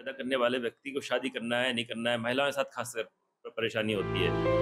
पैदा करने वाले व्यक्ति को शादी करना है, नहीं करना है, महिलाओं के साथ खासकर परेशानी होती है।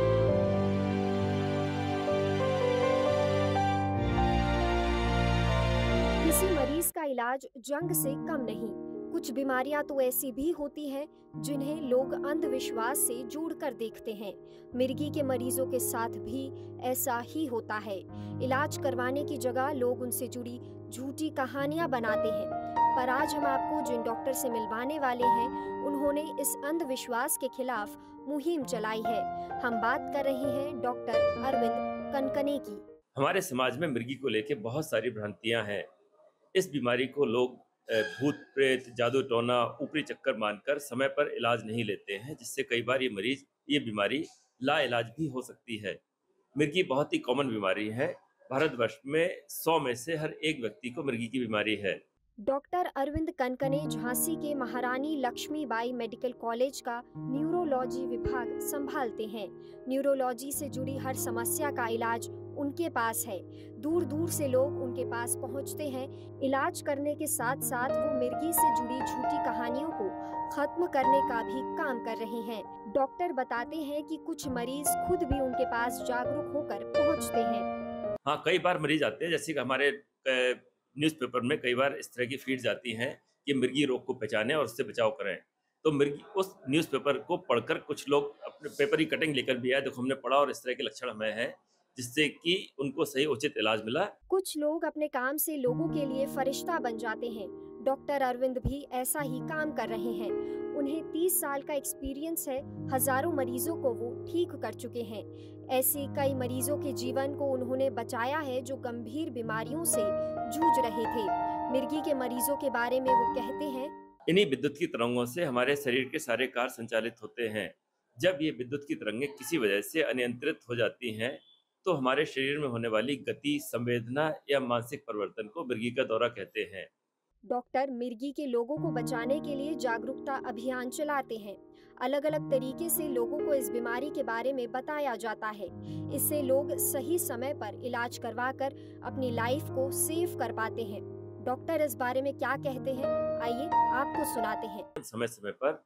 किसी मरीज का इलाज जंग से कम नहीं। कुछ बीमारियां तो ऐसी भी होती हैं जिन्हें लोग अंधविश्वास से जोड़कर देखते हैं। मिर्गी के मरीजों के साथ भी ऐसा ही होता है। इलाज करवाने की जगह लोग उनसे जुड़ी झूठी कहानियां बनाते हैं। पर आज हम आपको जिन डॉक्टर से मिलवाने वाले हैं, उन्होंने इस अंधविश्वास के खिलाफ मुहिम चलाई है। हम बात कर रहे हैं डॉक्टर अरविंद कनकने की। हमारे समाज में मिर्गी को लेकर बहुत सारी भ्रांतियां हैं। इस बीमारी को लोग भूत प्रेत, जादू टोना, ऊपरी चक्कर मानकर समय पर इलाज नहीं लेते हैं, जिससे कई बार ये बीमारी लाइलाज भी हो सकती है। मिर्गी बहुत ही कॉमन बीमारी है। भारतवर्ष में 100 में से हर एक व्यक्ति को मिर्गी की बीमारी है। डॉक्टर अरविंद कनकने झांसी के महारानी लक्ष्मीबाई मेडिकल कॉलेज का न्यूरोलॉजी विभाग संभालते हैं। न्यूरोलॉजी से जुड़ी हर समस्या का इलाज उनके पास है। दूर दूर से लोग उनके पास पहुंचते हैं। इलाज करने के साथ साथ वो मिर्गी से जुड़ी झूठी कहानियों को खत्म करने का भी काम कर रहे हैं। डॉक्टर बताते हैं कि कुछ मरीज खुद भी उनके पास जागरूक होकर पहुंचते हैं। हाँ, कई बार मरीज आते हैं, जैसे कि हमारे न्यूज़पेपर में कई बार इस तरह की फीड्स आती हैं कि मिर्गी रोग को पहचानें और उससे बचाव करें। तो मिर्गी उस न्यूज़पेपर को पढ़कर कुछ लोग अपने पेपर की कटिंग लेकर भी आए, देखो हमने पढ़ा और इस तरह के लक्षण हमें हैं, जिससे कि उनको सही उचित इलाज मिला। कुछ लोग अपने काम से लोगों के लिए फरिश्ता बन जाते हैं। डॉक्टर अरविंद भी ऐसा ही काम कर रहे हैं। उन्हें 30 साल का एक्सपीरियंस है। हजारों मरीजों को वो ठीक कर चुके हैं। ऐसे कई मरीजों के जीवन को उन्होंने बचाया है जो गंभीर बीमारियों से जूझ रहे थे। मिर्गी के मरीजों के बारे में वो कहते हैं, इन्हीं विद्युत की तरंगों से हमारे शरीर के सारे कार्य संचालित होते हैं। जब ये विद्युत की तरंगें किसी वजह से अनियंत्रित हो जाती हैं, तो हमारे शरीर में होने वाली गति, संवेदना या मानसिक परिवर्तन को मिर्गी का दौरा कहते हैं। डॉक्टर मिर्गी के लोगों को बचाने के लिए जागरूकता अभियान चलाते हैं। अलग अलग तरीके से लोगों को इस बीमारी के बारे में बताया जाता है। इससे लोग सही समय पर इलाज करवाकर अपनी लाइफ को सेव कर पाते हैं। डॉक्टर इस बारे में क्या कहते हैं, आइए आपको सुनाते हैं। समय समय पर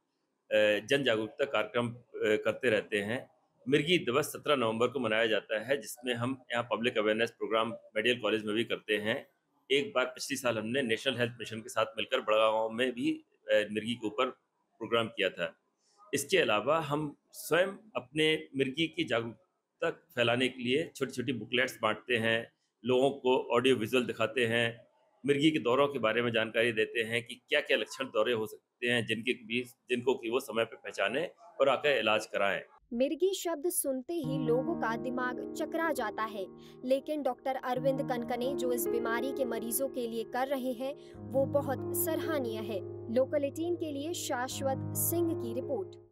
जन जागरूकता कार्यक्रम करते रहते हैं। मिर्गी दिवस 17 नवंबर को मनाया जाता है, जिसमें हम यहाँ public awareness programme medical college में भी करते हैं। एक बार पिछली साल हमने नेशनल हेल्थ मिशन के साथ मिलकर बड़गांव में भी मिर्गी के ऊपर प्रोग्राम किया था। इसके अलावा हम स्वयं अपने मिर्गी की जागरूकता फैलाने के लिए छोटी छोटी बुकलेट्स बांटते हैं, लोगों को ऑडियो विजुअल दिखाते हैं, मिर्गी के दौरों के बारे में जानकारी देते हैं कि क्या क्या लक्षण दौरे हो सकते हैं, जिनको कि वो समय पर पहचाने और आकर इलाज कराएं। मिर्गी शब्द सुनते ही लोगों का दिमाग चकरा जाता है, लेकिन डॉक्टर अरविंद कनकने जो इस बीमारी के मरीजों के लिए कर रहे हैं वो बहुत सराहनीय है। लोकल 18 के लिए शाश्वत सिंह की रिपोर्ट।